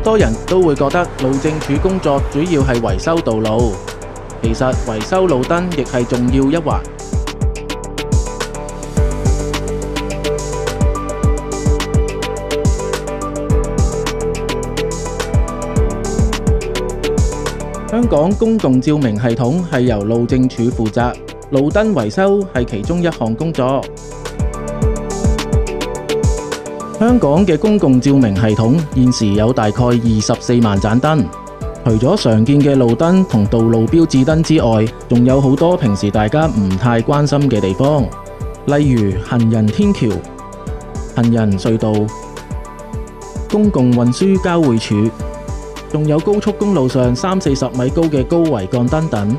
多人都會覺得路政署工作主要係維修道路，其實維修路燈亦係重要一環。香港公共照明系統係由路政署負責，路燈維修係其中一項工作。香港嘅公共照明系統現時有大概24萬盞燈，除咗常見嘅路燈同道路標誌燈之外，仲有好多平時大家唔太關心嘅地方，例如行人天橋、行人隧道、公共運輸交匯處，仲有高速公路上30-40米高嘅高桅杆燈等。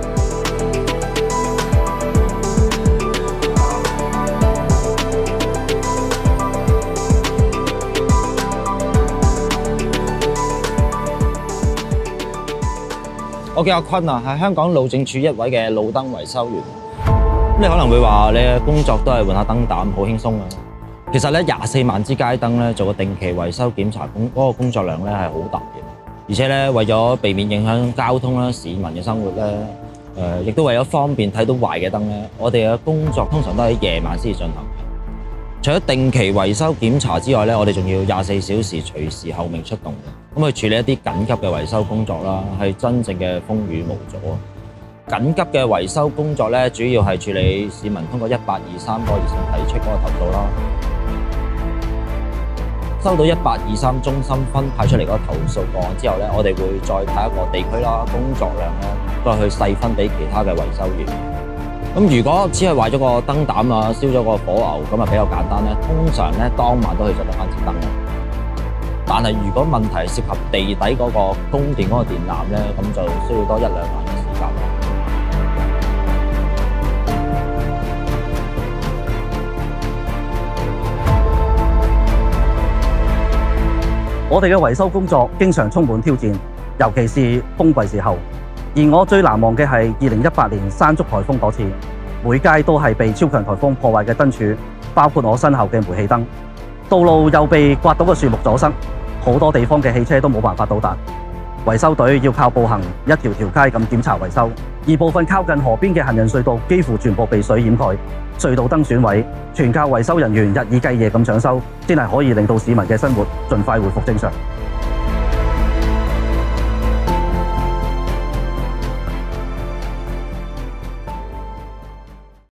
我叫阿坤啊，係香港路政署一位嘅路燈維修員。咁你可能會話你嘅工作都係換下燈膽，好輕鬆啊。其實咧，24萬支街燈咧做個定期維修檢查嗰個工作量咧係好大嘅。而且咧，為咗避免影響交通啦、市民嘅生活咧，亦都為咗方便睇到壞嘅燈咧，我哋嘅工作通常都喺夜晚先進行。除咗定期維修檢查之外咧，我哋仲要24小時隨時候命出動嘅，咁去處理一啲緊急嘅維修工作啦，係真正嘅風雨無阻。緊急嘅維修工作咧，主要係處理市民通過1823個熱線提出嗰個投訴啦。收到1823中心分派出嚟嗰個投訴個案之後咧，我哋會再睇一個地區啦、工作量啦，再去細分俾其他嘅維修員。咁如果只係壞咗個燈膽啊、燒咗個火牛，咁啊比較簡單咧。通常咧當晚都可以着得翻支燈嘅。但係如果問題涉及地底嗰個供電嗰個電纜咧，咁就需要多1-2晚嘅時間啦。 我哋嘅維修工作經常充滿挑戰，尤其是風季時候。而我最難忘嘅係2018年山竹颱風嗰次，每街都係被超強颱風破壞嘅燈柱，包括我身後嘅煤氣燈。道路又被刮到嘅樹木阻塞，好多地方嘅汽車都冇辦法到達。維修隊要靠步行一條條街咁檢查維修，而部分靠近河邊嘅行人隧道幾乎全部被水掩蓋，隧道燈損毀，全靠維修人員日以繼夜咁搶修，先係可以令到市民嘅生活盡快回復正常。